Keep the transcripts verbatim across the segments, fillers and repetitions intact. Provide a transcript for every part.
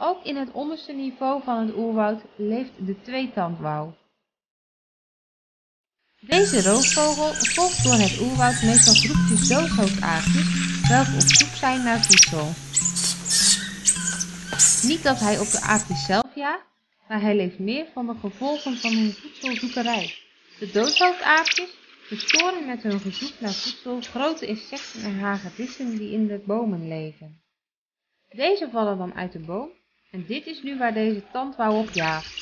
Ook in het onderste niveau van het oerwoud leeft de tweetandwauw. Deze roofvogel volgt door het oerwoud meestal groepjes doodshoofdaapjes, welke op zoek zijn naar voedsel. Niet dat hij op de aapjes zelf jaagt, maar hij leeft meer van de gevolgen van hun voedselzoekerij. De doodshoofdaapjes verstoren met hun gezoek naar voedsel grote insecten en hagedissen die in de bomen leven. Deze vallen dan uit de boom en dit is nu waar deze tandwauw op jaagt.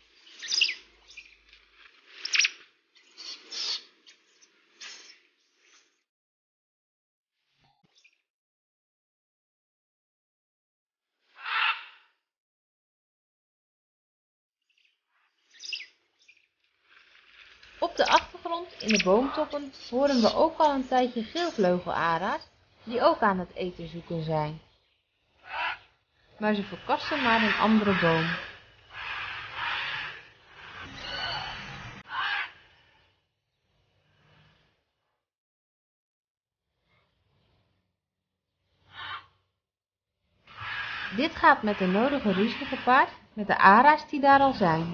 Op de achtergrond in de boomtoppen horen we ook al een tijdje geelvleugelara's die ook aan het eten zoeken zijn. Maar ze verkassen maar een andere boom. Dit gaat met de nodige ruzie gepaard met de ara's die daar al zijn.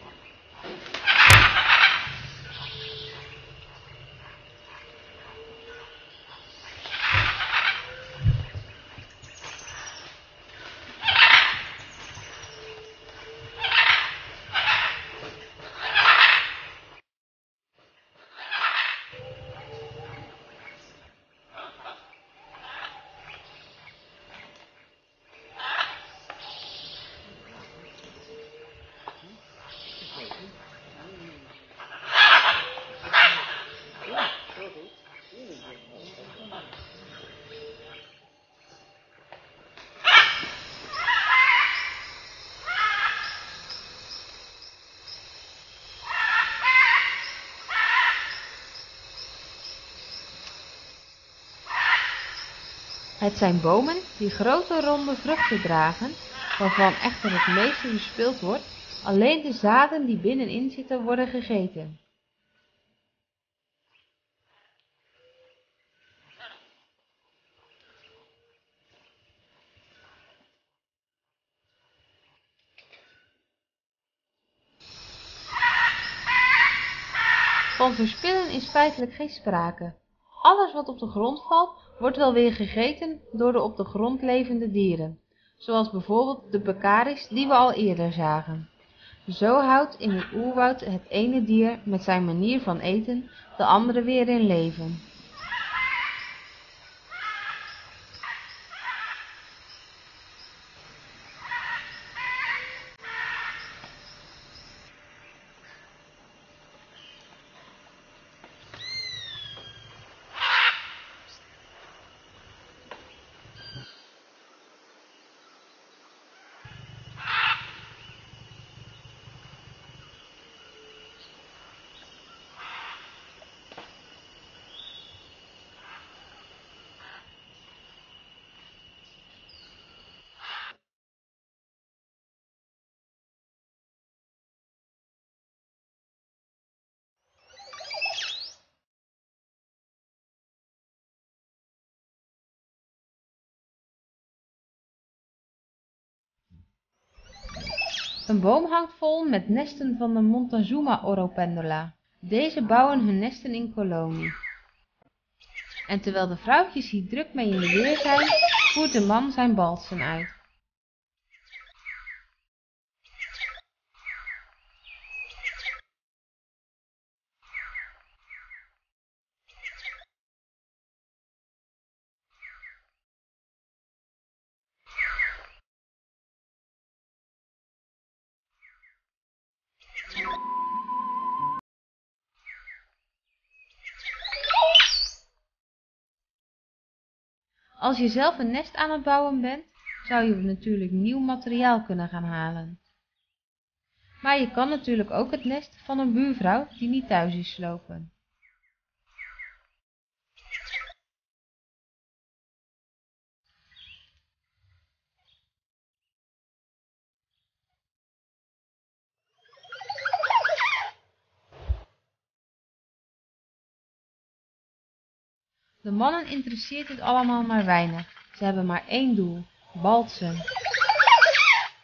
Het zijn bomen die grote ronde vruchten dragen, waarvan echter het meeste verspild wordt, alleen de zaden die binnenin zitten worden gegeten. Van verspillen is feitelijk geen sprake. Alles wat op de grond valt, wordt wel weer gegeten door de op de grond levende dieren, zoals bijvoorbeeld de pekaris die we al eerder zagen. Zo houdt in het oerwoud het ene dier met zijn manier van eten de andere weer in leven. Een boom hangt vol met nesten van de Montezuma-oropendula. Deze bouwen hun nesten in kolonie. En terwijl de vrouwtjes hier druk mee in de weer zijn, voert de man zijn balsen uit. Als je zelf een nest aan het bouwen bent, zou je natuurlijk nieuw materiaal kunnen gaan halen. Maar je kan natuurlijk ook het nest van een buurvrouw die niet thuis is slopen. De mannen interesseert dit allemaal maar weinig. Ze hebben maar één doel: balsen.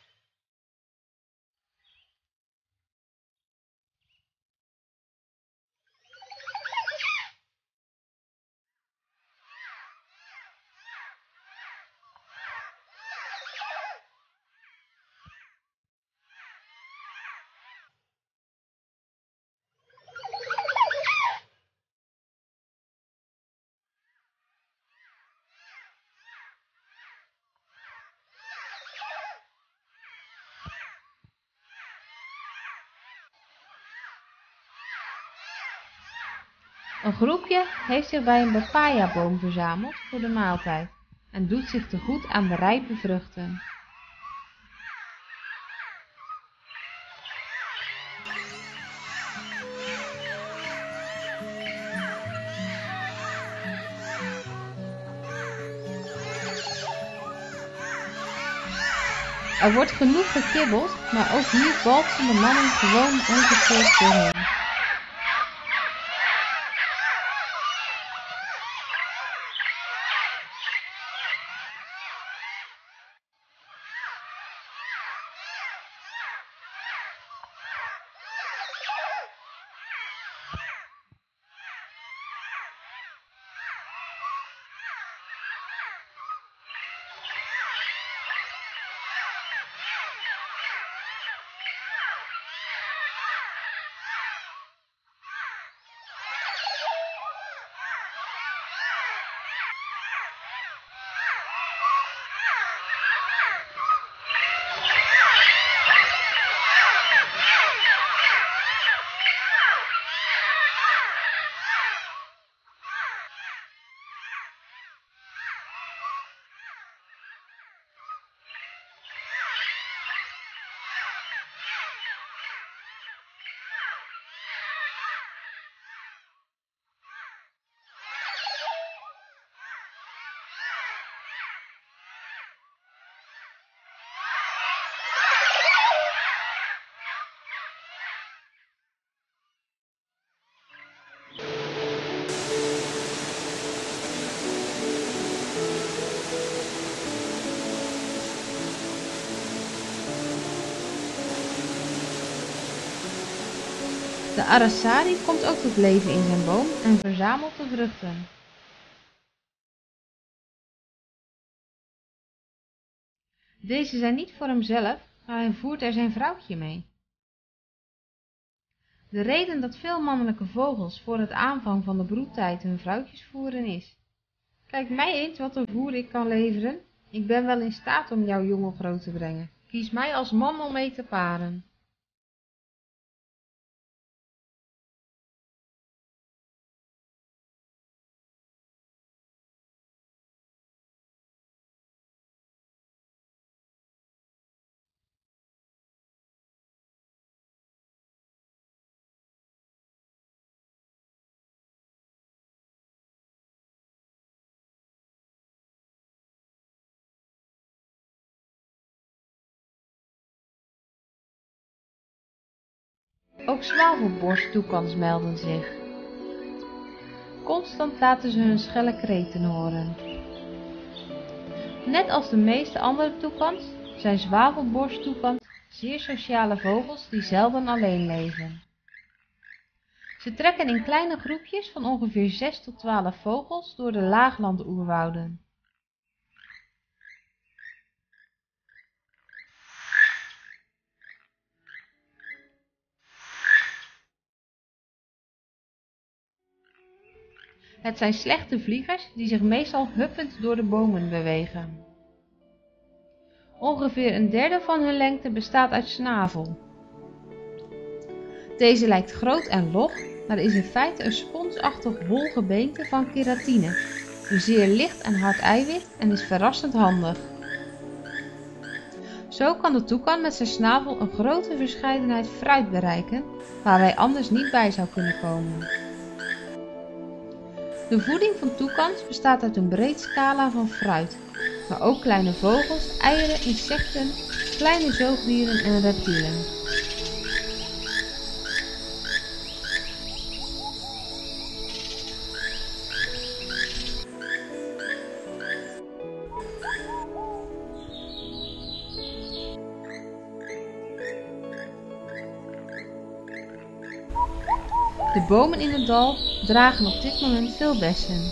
Een groepje heeft zich bij een papayaboom verzameld voor de maaltijd en doet zich tegoed aan de rijpe vruchten. Er wordt genoeg gekibbeld, maar ook hier balsen de mannen gewoon ongestoord doorheen. De arasari komt ook tot leven in zijn boom en verzamelt de vruchten. Deze zijn niet voor hemzelf, maar hij voert er zijn vrouwtje mee. De reden dat veel mannelijke vogels voor het aanvang van de broedtijd hun vrouwtjes voeren is: kijk mij eens wat een voer ik kan leveren. Ik ben wel in staat om jouw jongen groot te brengen. Kies mij als man om mee te paren. Ook zwavelborsttoekans melden zich. Constant laten ze hun schelle kreten horen. Net als de meeste andere toekans zijn zwavelborsttoekans zeer sociale vogels die zelden alleen leven. Ze trekken in kleine groepjes van ongeveer zes tot twaalf vogels door de laaglandoerwouden. Het zijn slechte vliegers die zich meestal huppend door de bomen bewegen. Ongeveer een derde van hun lengte bestaat uit snavel. Deze lijkt groot en log, maar is in feite een sponsachtig hol gebeente van keratine, een zeer licht en hard eiwit en is verrassend handig. Zo kan de toekan met zijn snavel een grote verscheidenheid fruit bereiken, waar hij anders niet bij zou kunnen komen. De voeding van toekans bestaat uit een breed scala van fruit, maar ook kleine vogels, eieren, insecten, kleine zoogdieren en reptielen. De bomen in het dal dragen op dit moment veel bessen.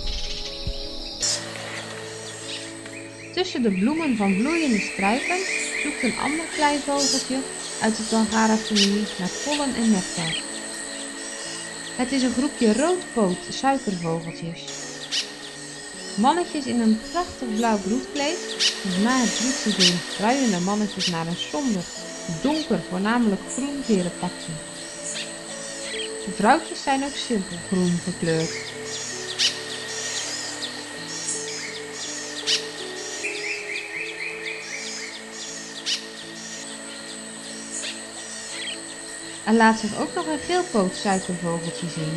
Tussen de bloemen van bloeiende struiken zoekt een ander klein vogeltje uit de Tangara-familie naar pollen en nectar. Het is een groepje roodpoot suikervogeltjes. Mannetjes in een prachtig blauw broedkleed, en na het broedseizoen ruien de mannetjes naar een somber, donker, voornamelijk groen verenpakje. De vrouwtjes zijn ook simpel groen gekleurd. Er laat zich ook nog een geelpoot suikervogeltje zien.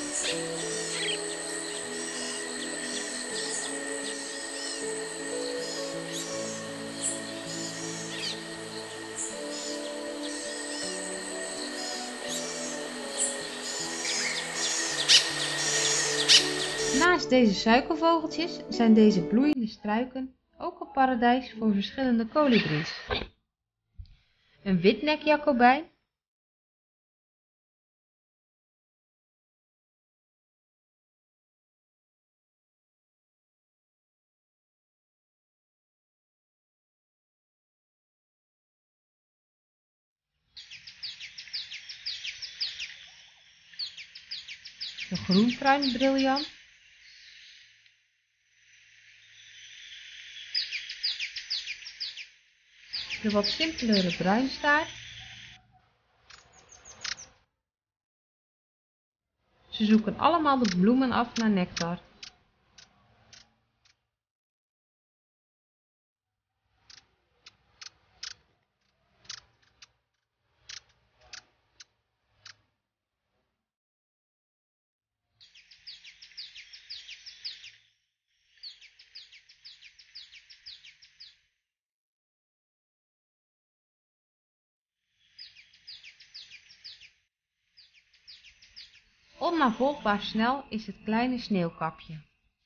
Naast deze suikervogeltjes zijn deze bloeiende struiken ook een paradijs voor verschillende kolibries. Een witnek-jakobijn, de groenpruimbriljan, de wat simpelere bruinstaart. Ze zoeken allemaal de bloemen af naar nectar. Onnavolgbaar snel is het kleine sneeuwkapje.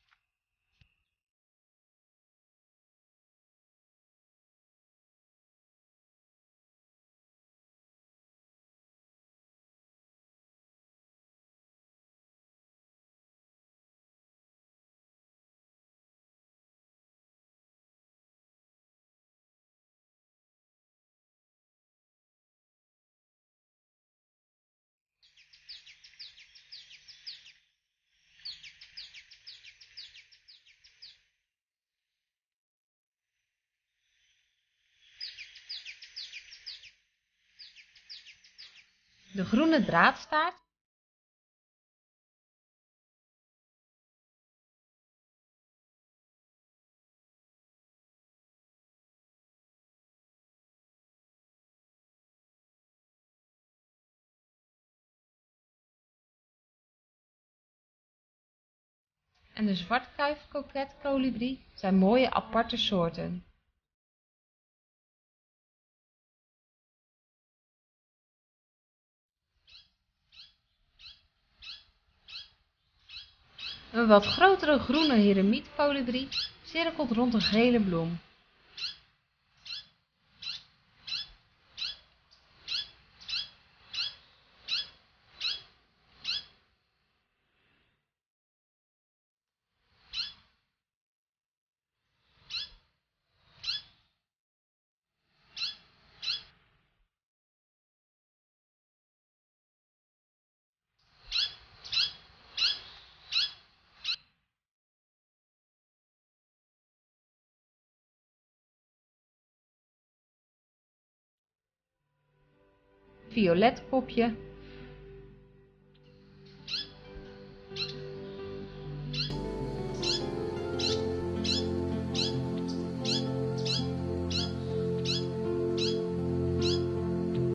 De groene draadstaart, en de zwartkuifkoketkolibrie zijn mooie aparte soorten. Een wat grotere groene heremietkolibrie cirkelt rond een gele bloem. Violet kopje,